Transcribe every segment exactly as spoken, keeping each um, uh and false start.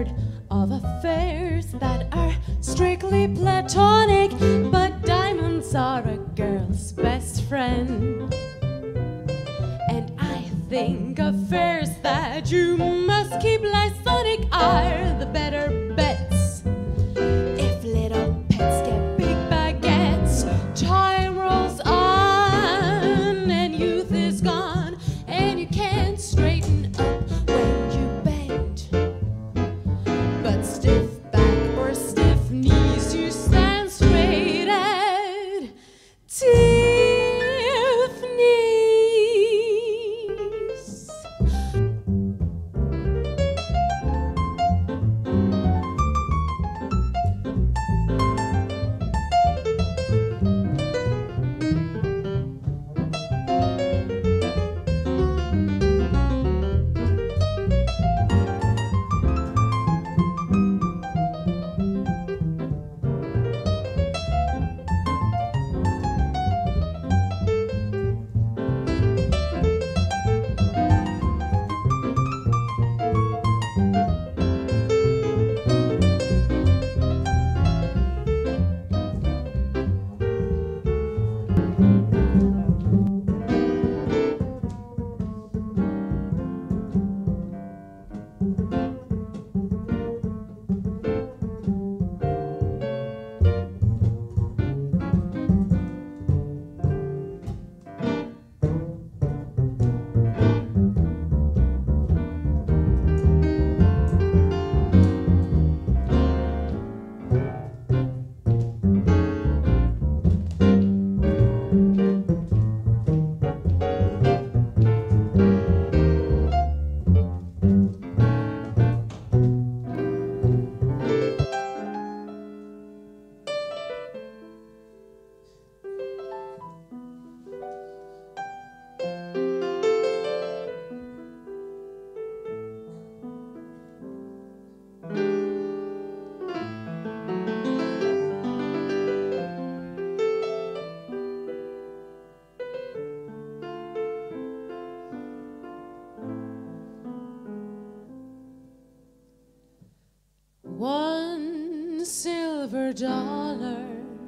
heard of affairs that are strictly platonic, but diamonds are a girl's best friend. And I think affairs that you must keep Lysonic are the better bets. If little pets get big baguettes, time rolls on and youth is gone, and you can't straighten up when you bend. But stiff back or stiff knees, you stand straight at Tiffany's. One silver dollar,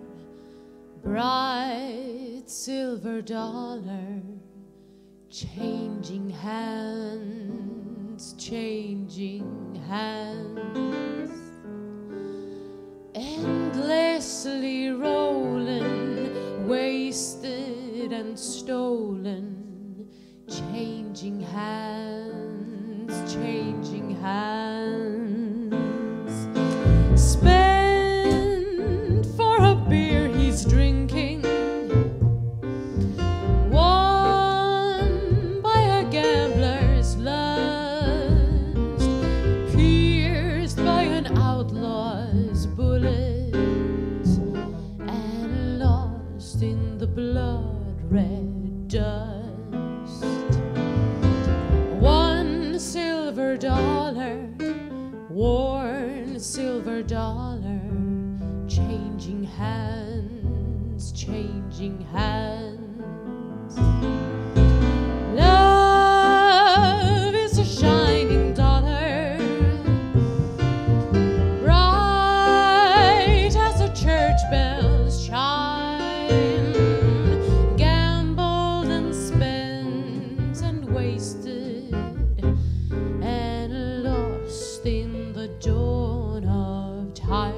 bright silver dollar, changing hands, changing hands, endlessly rolling, wasted and stolen, changing hands, changing hands. Spent for a beer he's drinking, won by a gambler's lust, pierced by an outlaw's bullet, and lost in the blood-red dust. One silver dollar, worn silver dollar, changing hands, changing hands. Love is a shining dollar, bright as a church bell's chime, gambled and spent and wasted and lost in the dawn of time.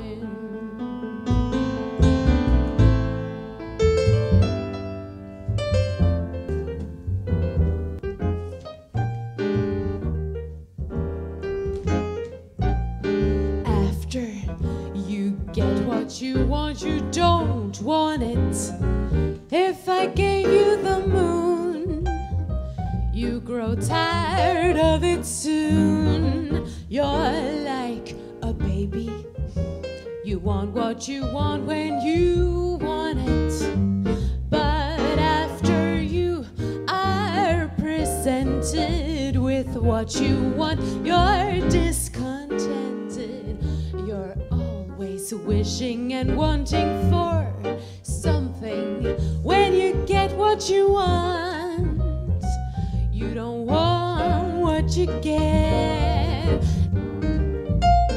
After you get what you want, you don't want it. If I gave you the moon, you grow tired of it soon. You're like a baby, you want what you want when you want it. But after you are presented with what you want, you're discontented. You're always wishing and wanting for something. When you get what you want, you don't want what you get.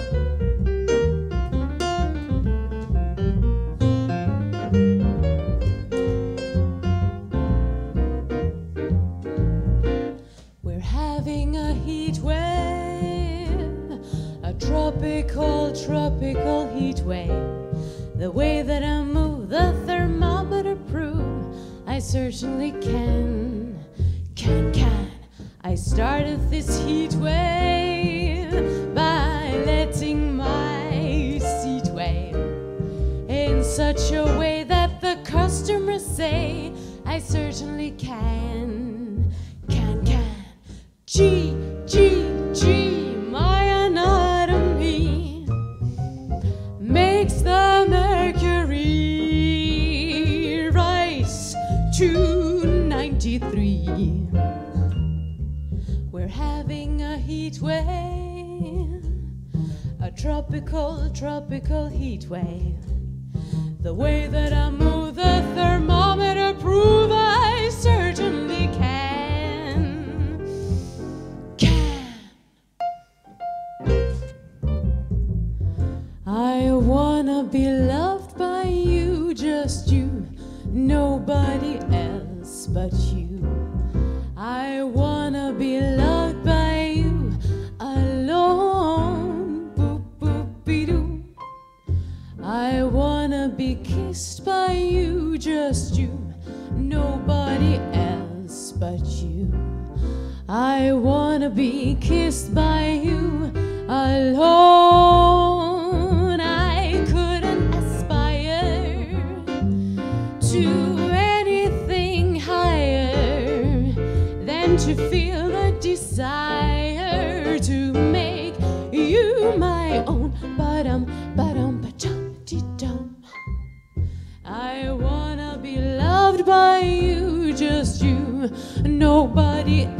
tropical, tropical heat wave. The way that I move, the thermometer prove I certainly can, can, can. I started this heat wave by letting my seat wave in such a way that the customers say I certainly can, can, can. G, G, G, my anatomy makes the mercury rise to ninety-three. We're having a heat wave, a tropical, tropical heat wave. The way that I move, the thermometer prove I certainly can, can. I wanna be loved by you, just you, nobody else but you. I wanna be loved by you alone. Boop, boop, be doo. I wanna be kissed by you, just you, nobody else but you. I wanna be kissed by you alone. I couldn't aspire to anything higher than to feel the desire to make you my own. Ba-dum, ba-dum, ba-dum, dee-dum. I wanna be loved by you, just you, nobody else.